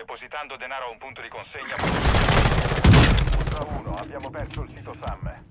depositando denaro a un punto di consegna. Ultra 1, abbiamo perso il sito SAM.